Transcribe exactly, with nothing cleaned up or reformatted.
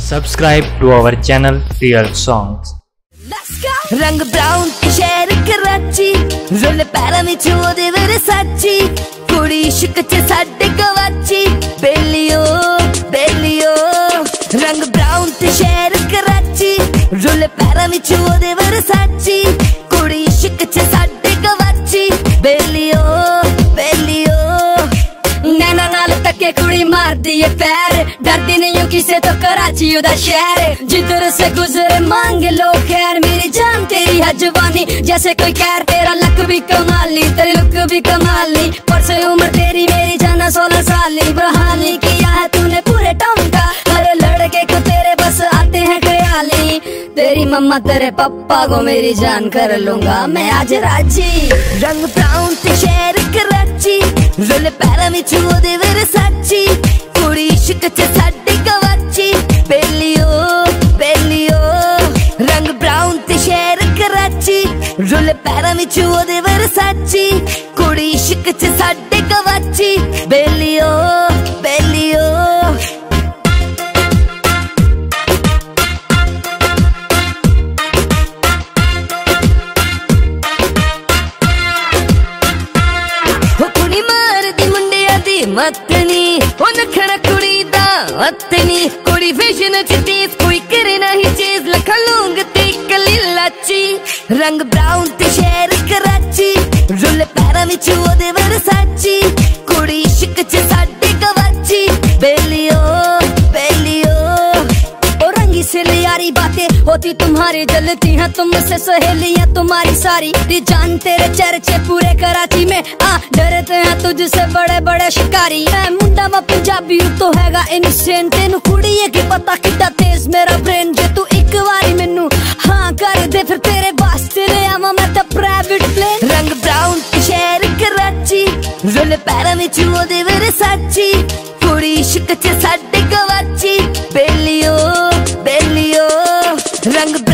Subscribe to our channel Real Songs. रंग brown के शहर कराची रोले पैरा में चोदे मेरे साची कुड़ी इश्क च साडे गवाची बेलियो बेलियो रंग ब्राउन के शहर कराची रोले पैरा में चोदे मेरे साची कुड़ी इश्क च साडे गवाची बेलियो बेलियो नैना नाल तके कुड़ी मार दिए पैर डरती नहीं हूँ किसे तो कराची उदा शहर जिधर से गुजरे मांगे लो खैर मेरी जान तेरी है जवानी जैसे कोई कैर तेरा लक भी कमाली तेरी लुक भी कमाली परसों उम्र तेरी मेरी जाना सोलह साली बहाली किया है तूने पूरे टाउन का हर लड़के को तेरे बस आते हैं ख्याली तेरी मम्मा तेरे पप्पा को मेरी जान कर लूंगा मैं आज राजी रंग ब्राउन से शहर कराची रोले पैरा में चोदे मेरे साची कुड़ी इश्क च साडे गवाची बेलियो बेलियो रंग ब्राउन ते शहर कराची रोले पैरा में चोदे मेरे साची कुड़ी इश्क च साडे गवाची बेलियो बेलियो मतनी ओ नखरा कुड़ी दा अतनी कुड़ी फैशन च तेज कोई करे नहीं चीज लखा लूंग ते कली लाची रंग ब्राउन ते शहर कराची रोले पैरा में चोदे मेरे साची कुड़ी इश्क च साडे गवाची बेलियो बेलियो ओ रंगी से यारी बातें होती तुम्हारी जलती हैं तुमसे सहेलियां तुम्हारी सारी दी जान तेरे चर्चे पूरे कराची में आ डरते हैं तुझसे बड़े बड़े शिकारी मैं मुंडा वा पंजाबी तो हैगा इनसेंट तेनू कुड़ी है कि पता कितना तेज मेरा ब्रेन जे तू एक बारी मैनू हाँ कर दे फिर तेरे वास्ते ले आवा मैं तो प्राइवेट प्लेन रंग ब्राउन के शहर कराची रोले पैरा में चोदे मेरे साची कुड़ी इश्क च साडे गवाची बेलियो बेलियो रंग